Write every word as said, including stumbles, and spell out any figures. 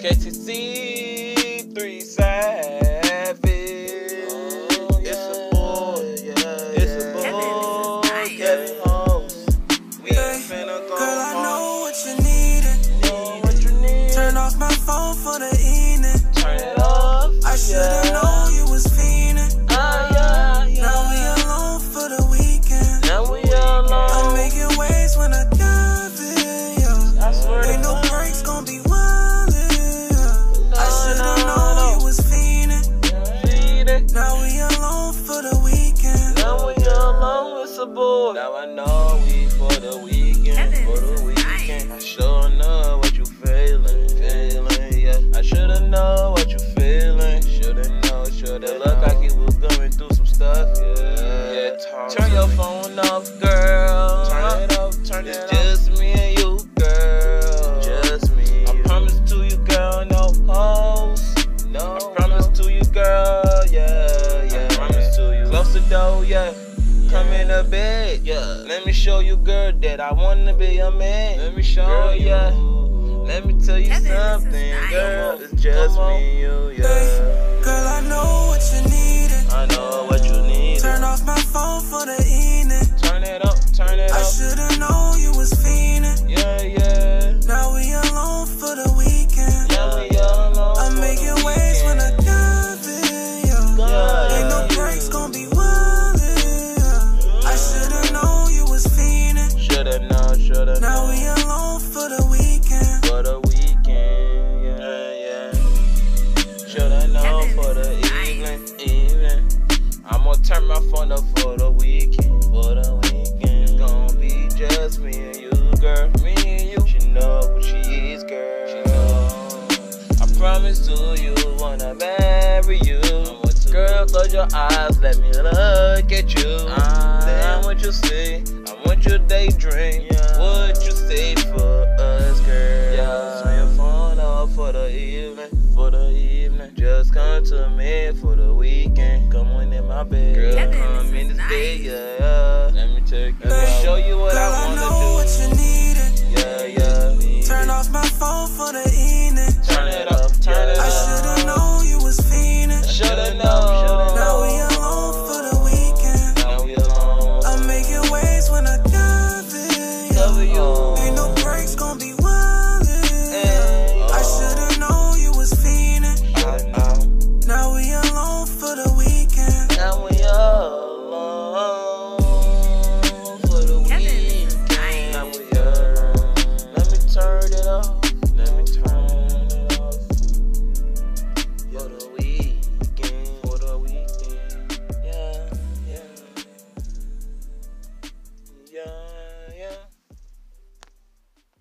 K T C three Savage. Oh, yeah, it's a boy, yeah, it's a boy, nice. Kevin Hues. We hey, finna go girl, I know what you needed. Know what you need. Turn off my phone for the evening. Turn it off. I should've yeah. known you was fiending. Ah, yeah, yeah. Now we alone for the weekend. Now we alone. I'm making waves when I dive in, yeah. I swear ain't no breaks gonna be wildin', yeah. I should've known no. you was fiending. Fiending. Now we alone for the weekend. Now we alone, it's a boy. Now I know we for the weekend. For the weekend. I sure know what you feeling. Feeling, yeah. I should've know what you feeling. Should've know, should've know. Look like you was going through some stuff, yeah. Yeah, turn your phone off, girl. Turn it off, turn it off. It's just me and you, girl. Just me. I promise to you, girl, no hoes. No. I promise to you, girl, yeah, yeah. I promise to you. Close the door, yeah. Come in the bed, yeah. Let me show you, girl, that I wanna be your man. Let me show girl, you, yeah. Let me tell you Kevin, something, nice. Girl. It's just me and you, yeah. Hey, girl, I know what you needed. I know what you needed. Turn off my phone for the evening. Turn it up, turn it up. I should've known you was fiending. Yeah, yeah. Now we alone for the weekend. Yeah, we alone. I'm making waves when I dive in, yeah. yeah Ain't no breaks gonna be wildin', yeah. I should've known you was fiending. Should've known, should've known. Now we alone for the weekend. For the weekend, yeah, yeah. Should've known for the evening, evening. I'm gonna turn my phone up for the weekend, for the weekend. It's gonna be just me and you, girl, me and you. She know who she is, girl. She know. I promise to you, wanna marry you. Girl, close your eyes, let me look at you. Uh, then what you see, I want you to daydream. Yeah. What you say for us, girl? Yeah. Turn your phone off for the evening, for the evening. Just come to me for the weekend. Come on in my bed, girl. Kevin, come in this nice. Bed, yeah. Let me take you out. Show you what girl, I wanna I know do. What you needed. Yeah, yeah. Need Turn it. Off my phone for the evening.